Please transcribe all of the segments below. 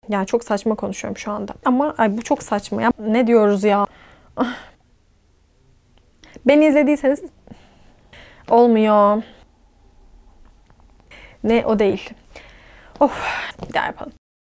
Yani çok saçma konuşuyorum şu anda. Ama ay, bu çok saçma ya. Ne diyoruz ya? Beni izlediyseniz olmuyor. Ne, o değil. Of, bir daha yapalım.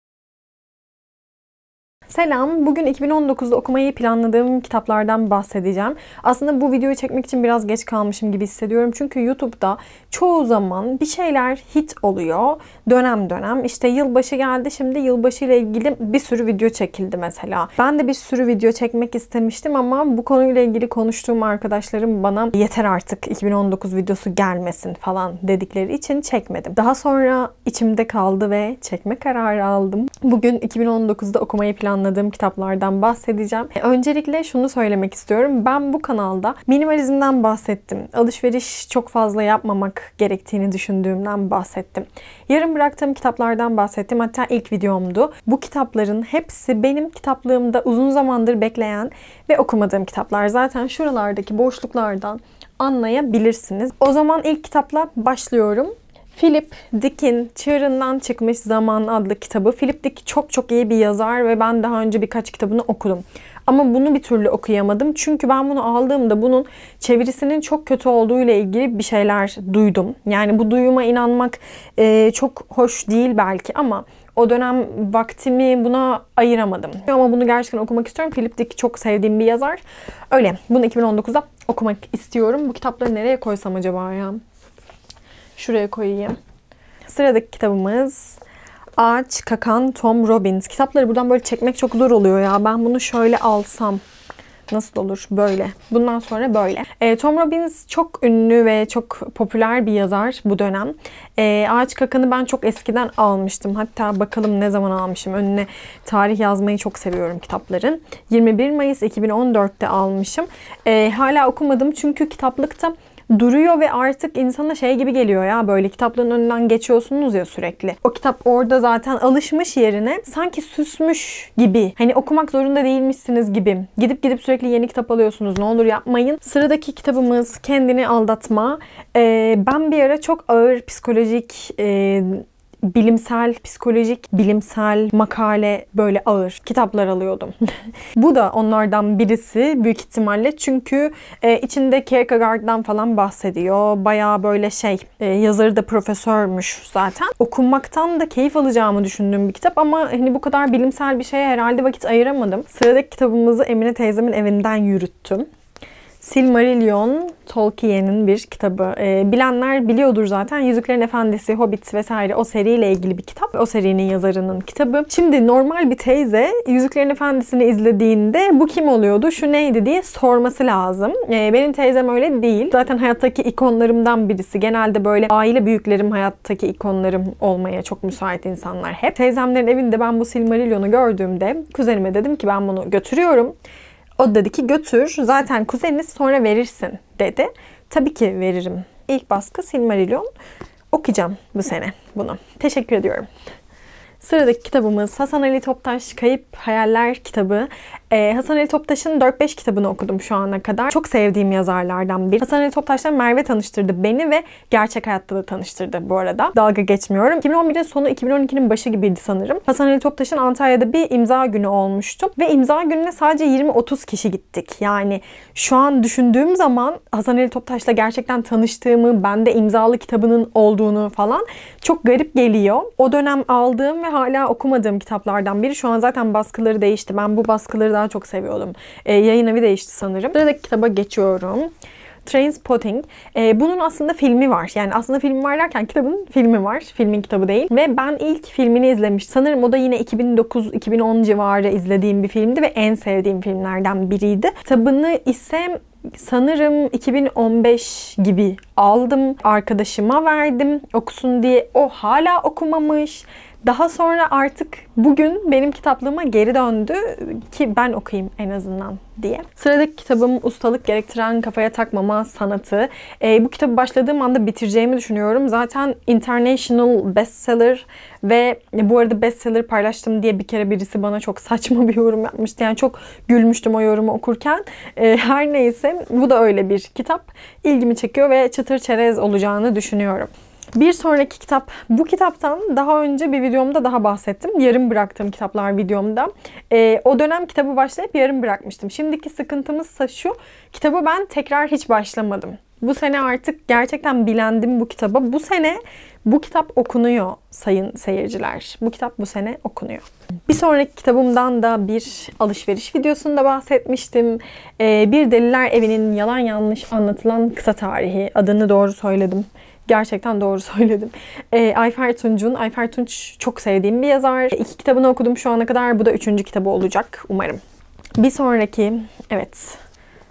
Selam. Bugün 2019'da okumayı planladığım kitaplardan bahsedeceğim. Aslında bu videoyu çekmek için biraz geç kalmışım gibi hissediyorum. Çünkü YouTube'da çoğu zaman bir şeyler hit oluyor. Dönem dönem. İşte yılbaşı geldi. Şimdi yılbaşı ile ilgili bir sürü video çekildi mesela. Ben de bir sürü video çekmek istemiştim ama bu konuyla ilgili konuştuğum arkadaşlarım bana yeter artık 2019 videosu gelmesin falan dedikleri için çekmedim. Daha sonra içimde kaldı ve çekme kararı aldım. Bugün 2019'da okumayı planladığım kitaplardan bahsedeceğim. Öncelikle şunu söylemek istiyorum. Ben bu kanalda minimalizmden bahsettim. Alışveriş çok fazla yapmamak gerektiğini düşündüğümden bahsettim. Yarım bıraktığım kitaplardan bahsettim. Hatta ilk videomdu. Bu kitapların hepsi benim kitaplığımda uzun zamandır bekleyen ve okumadığım kitaplar. Zaten şuralardaki boşluklardan anlayabilirsiniz. O zaman ilk kitapla başlıyorum. Philip Dick'in Çığırından Çıkmış Zaman adlı kitabı. Philip Dick çok iyi bir yazar ve ben daha önce birkaç kitabını okudum. Ama bunu bir türlü okuyamadım. Çünkü ben bunu aldığımda bunun çevirisinin çok kötü olduğu ile ilgili bir şeyler duydum. Yani bu duyuma inanmak çok hoş değil belki ama o dönem vaktimi buna ayıramadım. Ama bunu gerçekten okumak istiyorum. Philip Dick çok sevdiğim bir yazar. Öyle. Bunu 2019'da okumak istiyorum. Bu kitapları nereye koysam acaba ya? Şuraya koyayım. Sıradaki kitabımız Ağaç Kakan Tom Robbins. Kitapları buradan böyle çekmek çok zor oluyor ya. Ben bunu şöyle alsam nasıl olur? Böyle. Bundan sonra böyle. Tom Robbins çok ünlü ve çok popüler bir yazar bu dönem. Ağaç Kakan'ı ben çok eskiden almıştım. Hatta bakalım ne zaman almışım. Önüne tarih yazmayı çok seviyorum kitapların. 21 Mayıs 2014'te almışım. Hala okumadım çünkü kitaplıkta duruyor ve artık insana şey gibi geliyor ya, böyle kitaplığın önünden geçiyorsunuz ya sürekli. O kitap orada zaten alışmış yerine, sanki süsmüş gibi. Hani okumak zorunda değilmişsiniz gibi. Gidip sürekli yeni kitap alıyorsunuz. Ne olur yapmayın. Sıradaki kitabımız Kendini Aldatma. Ben bir ara çok ağır psikolojik bilimsel makale, böyle ağır kitaplar alıyordum. Bu da onlardan birisi büyük ihtimalle, çünkü içinde Kierkegaard'dan falan bahsediyor. Bayağı böyle yazarı da profesörmüş zaten. Okunmaktan da keyif alacağımı düşündüğüm bir kitap ama hani bu kadar bilimsel bir şeye herhalde vakit ayıramadım. Sıradaki kitabımızı Emine teyzemin evinden yürüttüm. Silmarillion, Tolkien'in bir kitabı. Bilenler biliyordur zaten. Yüzüklerin Efendisi, Hobbit vesaire o seriyle ilgili bir kitap. O serinin yazarının kitabı. Şimdi normal bir teyze Yüzüklerin Efendisi'ni izlediğinde bu kim oluyordu, şu neydi diye sorması lazım. Benim teyzem öyle değil. Zaten hayattaki ikonlarımdan birisi. Genelde böyle aile büyüklerim hayattaki ikonlarım olmaya çok müsait insanlar hep. Teyzemlerin evinde ben bu Silmarillion'u gördüğümde kuzenime dedim ki ben bunu götürüyorum. O dedi ki götür, zaten kuzeniniz, sonra verirsin dedi. Tabii ki veririm. İlk baskı Silmarillion. Okuyacağım bu sene bunu. Teşekkür ediyorum. Sıradaki kitabımız Hasan Ali Toptaş Kayıp Hayaller kitabı. Hasan Ali Toptaş'ın 4-5 kitabını okudum şu ana kadar. Çok sevdiğim yazarlardan biri. Hasan Ali Toptaş'la Merve tanıştırdı beni ve gerçek hayatta da tanıştırdı bu arada. Dalga geçmiyorum. 2011'in sonu 2012'nin başı gibiydi sanırım. Hasan Ali Toptaş'ın Antalya'da bir imza günü olmuştu. Ve imza gününe sadece 20-30 kişi gittik. Yani şu an düşündüğüm zaman Hasan Ali Toptaş'la gerçekten tanıştığımı, bende imzalı kitabının olduğunu falan çok garip geliyor. O dönem aldığım ve hala okumadığım kitaplardan biri. Şu an zaten baskıları değişti. Ben bu baskıları daha çok seviyordum. Yayın evi değişti sanırım. Sıradaki kitaba geçiyorum. Trainspotting. Bunun aslında filmi var. Yani aslında filmi var derken kitabın filmi var. Filmin kitabı değil. Ve ben ilk filmini izlemiştim. Sanırım o da yine 2009-2010 civarı izlediğim bir filmdi ve en sevdiğim filmlerden biriydi. Kitabını ise sanırım 2015 gibi aldım. Arkadaşıma verdim okusun diye. O hala okumamış. Daha sonra artık bugün benim kitaplığıma geri döndü ki ben okuyayım en azından diye. Sıradaki kitabım Ustalık Gerektiren Kafaya Takmama Sanatı. Bu kitabı başladığım anda bitireceğimi düşünüyorum. Zaten international bestseller ve bu arada bestseller paylaştım diye bir kere birisi bana çok saçma bir yorum yapmıştı. Yani çok gülmüştüm o yorumu okurken. Her neyse bu da öyle bir kitap. İlgimi çekiyor ve çıtır çerez olacağını düşünüyorum. Bir sonraki kitap. Bu kitaptan daha önce bir videomda daha bahsettim. Yarım bıraktığım kitaplar videomda. O dönem kitabı başlayıp yarım bırakmıştım. Şimdiki sıkıntımızsa şu. Kitabı ben tekrar hiç başlamadım. Bu sene artık gerçekten bilendim bu kitaba. Bu sene bu kitap okunuyor sayın seyirciler. Bu kitap bu sene okunuyor. Bir sonraki kitabımdan da bir alışveriş videosunda bahsetmiştim. Bir Deliler Evi'nin yalan yanlış anlatılan kısa tarihi. Adını doğru söyledim. Gerçekten doğru söyledim. Ayfer Tunç'un. Ayfer Tunç çok sevdiğim bir yazar. 2 kitabını okudum şu ana kadar. Bu da 3. kitabı olacak umarım. Bir sonraki, evet,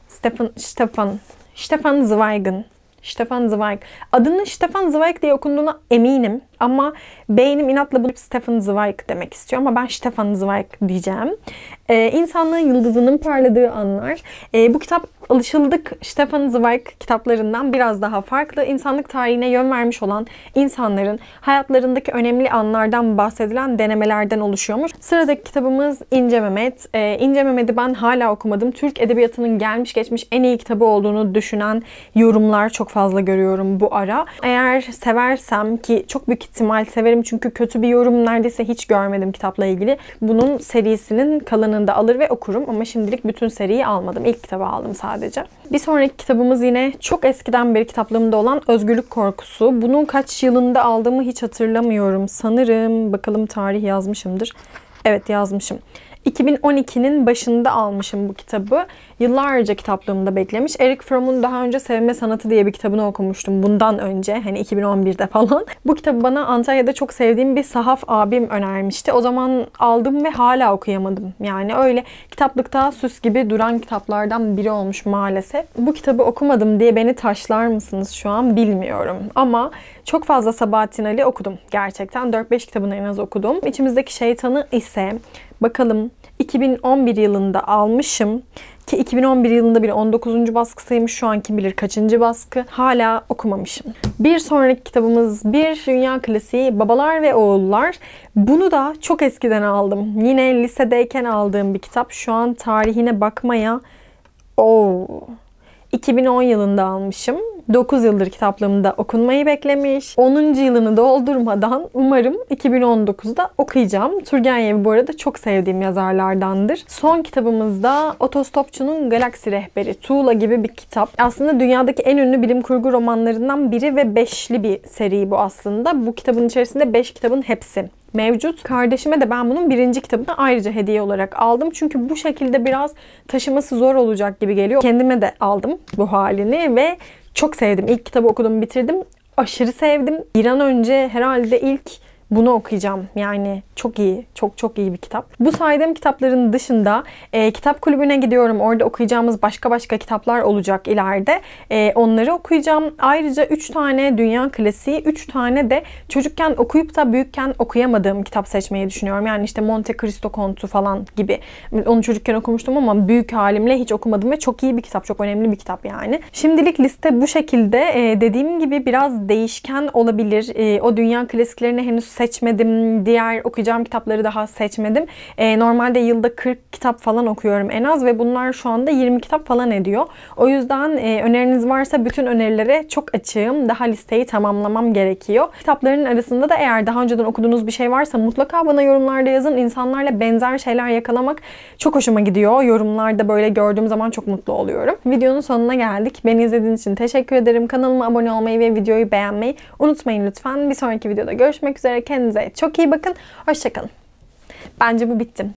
Stefan Zweig'in. Stefan Zweig. Adının Stefan Zweig diye okunduğuna eminim. Ama beynim inatla bunu Stefan Zweig demek istiyor. Ama ben Stefan Zweig diyeceğim. İnsanlığın yıldızının parladığı anlar. Bu kitap alışıldık Stefan Zweig kitaplarından biraz daha farklı. İnsanlık tarihine yön vermiş olan insanların hayatlarındaki önemli anlardan bahsedilen denemelerden oluşuyormuş. Sıradaki kitabımız İnce Mehmet. İnce Mehmet'i ben hala okumadım. Türk Edebiyatı'nın gelmiş geçmiş en iyi kitabı olduğunu düşünen yorumlar çok fazla görüyorum bu ara. Eğer seversem, ki çok büyük ihtimal severim çünkü kötü bir yorum neredeyse hiç görmedim kitapla ilgili. Bunun serisinin kalanını da alır ve okurum ama şimdilik bütün seriyi almadım. İlk kitabı aldım sadece. Bir sonraki kitabımız yine çok eskiden beri kitaplığımda olan Özgürlük Korkusu. Bunun kaç yılında aldığımı hiç hatırlamıyorum. Sanırım, bakalım tarih yazmışımdır. Evet, yazmışım. 2012'nin başında almışım bu kitabı. Yıllarca kitaplığımda beklemiş. Erich Fromm'un daha önce Sevme Sanatı diye bir kitabını okumuştum. Bundan önce, hani 2011'de falan. Bu kitabı bana Antalya'da çok sevdiğim bir sahaf abim önermişti. O zaman aldım ve hala okuyamadım. Yani öyle kitaplıkta süs gibi duran kitaplardan biri olmuş maalesef. Bu kitabı okumadım diye beni taşlar mısınız şu an bilmiyorum. Ama çok fazla Sabahattin Ali okudum. Gerçekten 4-5 kitabını en az okudum. İçimizdeki Şeytanı ise bakalım 2011 yılında almışım. Ki 2011 yılında bir 19. baskısıymış. Şu an kim bilir kaçıncı baskı. Hala okumamışım. Bir sonraki kitabımız bir dünya klasiği Babalar ve Oğullar. Bunu da çok eskiden aldım. Yine lisedeyken aldığım bir kitap. Şu an tarihine bakmaya 2010 yılında almışım. 9 yıldır kitaplığımda okunmayı beklemiş. 10. yılını doldurmadan umarım 2019'da okuyacağım. Turgenev bu arada çok sevdiğim yazarlardandır. Son kitabımız da Otostopçunun Galaksi Rehberi. Tuğla gibi bir kitap. Aslında dünyadaki en ünlü bilim kurgu romanlarından biri ve 5'li bir seri bu aslında. Bu kitabın içerisinde 5 kitabın hepsi mevcut. Kardeşime de ben bunun 1. kitabını ayrıca hediye olarak aldım. Çünkü bu şekilde biraz taşıması zor olacak gibi geliyor. Kendime de aldım bu halini ve çok sevdim. İlk kitabı okudum, bitirdim. Aşırı sevdim. Bir an önce herhalde ilk bunu okuyacağım. Yani çok iyi. Çok iyi bir kitap. Bu saydığım kitapların dışında kitap kulübüne gidiyorum. Orada okuyacağımız başka kitaplar olacak ileride. Onları okuyacağım. Ayrıca 3 tane dünya klasiği, 3 tane de çocukken okuyup da büyükken okuyamadığım kitap seçmeyi düşünüyorum. Yani işte Monte Cristo Kontu falan gibi. Onu çocukken okumuştum ama büyük halimle hiç okumadım ve çok iyi bir kitap. Çok önemli bir kitap yani. Şimdilik liste bu şekilde. Dediğim gibi biraz değişken olabilir. O dünya klasiklerini henüz seçmedim. Diğer okuyacağım kitapları daha seçmedim. Normalde yılda 40 kitap falan okuyorum en az ve bunlar şu anda 20 kitap falan ediyor. O yüzden öneriniz varsa bütün önerilere çok açığım. Daha listeyi tamamlamam gerekiyor. Kitapların arasında da eğer daha önceden okuduğunuz bir şey varsa mutlaka bana yorumlarda yazın. İnsanlarla benzer şeyler yakalamak çok hoşuma gidiyor. Yorumlarda böyle gördüğüm zaman çok mutlu oluyorum. Videonun sonuna geldik. Beni izlediğiniz için teşekkür ederim. Kanalıma abone olmayı ve videoyu beğenmeyi unutmayın lütfen. Bir sonraki videoda görüşmek üzere. Kendinize çok iyi bakın. Hoşça kalın. Bence bu bitti.